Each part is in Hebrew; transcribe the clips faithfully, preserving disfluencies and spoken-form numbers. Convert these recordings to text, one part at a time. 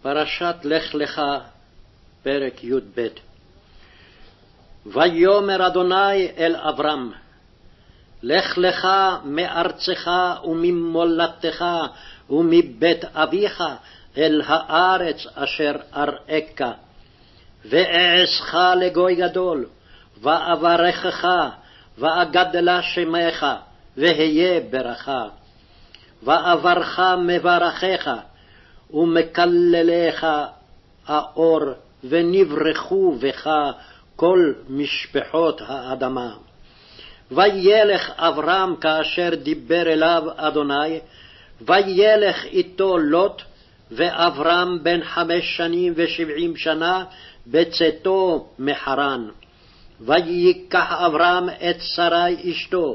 פרשת לך לך, פרק י"ב. ויאמר אדוני אל אברהם, לך לך מארצך וממולדתך ומבית אביך אל הארץ אשר אראך, ואעשך לגוי גדול, ואברכך, ואגדלה שמך, והיה ברכה. ואברך מברכך, ומקללך האור, ונברכו בך כל משפחות האדמה. וילך אברהם כאשר דיבר אליו אדוני, וילך איתו לוט, ואברהם בן חמש שנים ושבעים שנה בצאתו מחרן. ויקח אברהם את שרי אשתו,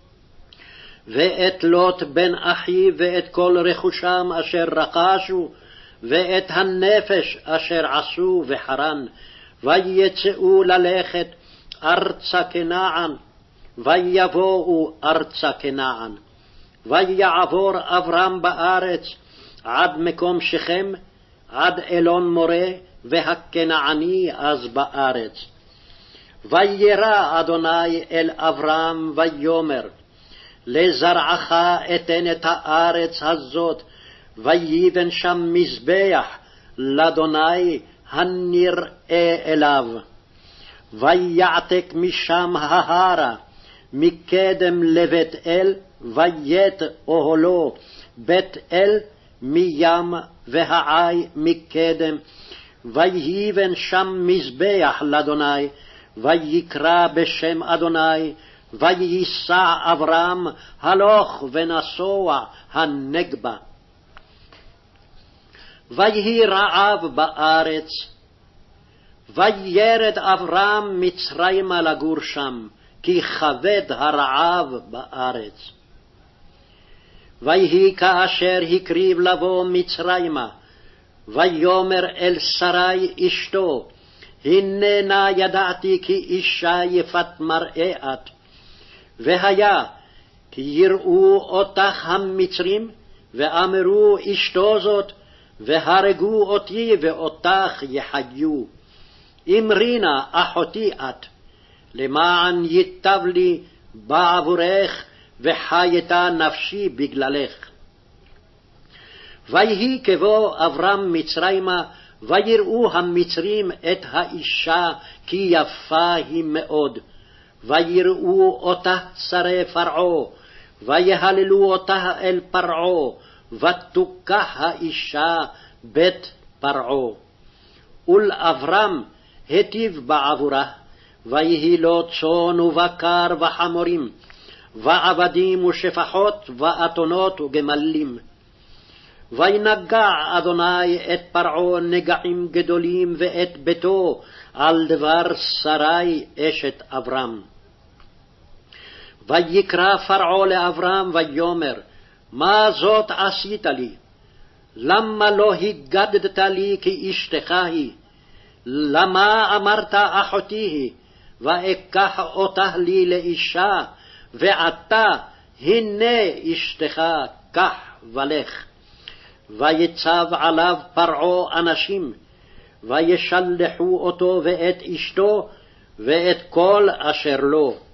ואת לוט בן אחיו, ואת כל רכושם אשר רכשו, ואת הנפש אשר עשו בחרן, ויצאו ללכת ארצה כנען, ויבואו ארצה כנען. ויעבור אברהם בארץ עד מקום שכם, עד אלון מורה, והכנעני אז בארץ. וירא אדוני אל אברהם ויאמר, לזרעך אתן את הארץ הזאת, ויבן שם מזבח לאדוני הנראה אליו. ויעתק משם ההרה מקדם לבית אל, וית אוהלו בית אל מים והעי מקדם, ויבן שם מזבח לאדוני, ויקרא בשם אדוני, וייסע אברהם הלוך ונסוע הנגבה. ויהי רעב בארץ, וירד אברהם מצרימה לגור שם, כי כבד הרעב בארץ. ויהי כאשר הקריב לבוא מצרימה, ויאמר אל שרי אשתו, הננה ידעתי כי אישה יפת מראה את, והיה כי יראו אותך המצרים, ואמרו אשתו זאת, והרגו אותי ואותך יחיו. אמרי נא אחותי את, למען ייטב לי בעבורך, וחייתה נפשי בגללך. ויהי כבוא אברהם מצרימה, ויראו המצרים את האישה, כי יפה היא מאוד. ויראו אותה שרי פרעה, ויהללו אותה אל פרעה, ותוקח האישה בית פרעה. ולאברהם היטיב בעבורה, ויהי לו צאן ובקר וחמורים, ועבדים ושפחות ואתונות וגמלים. וינגע אדוני את פרעה נגעים גדולים, ואת ביתו על דבר שרי אשת אברהם. ויקרא פרעה לאברהם ויאמר, מה זאת עשית לי? למה לא הגדת לי כי אשתך היא? למה אמרת אחותי היא, ואקח אותה לי לאישה, ועתה הנה אשתך, קח ולך. ויצב עליו פרעה אנשים, וישלחו אותו ואת אשתו, ואת כל אשר לו.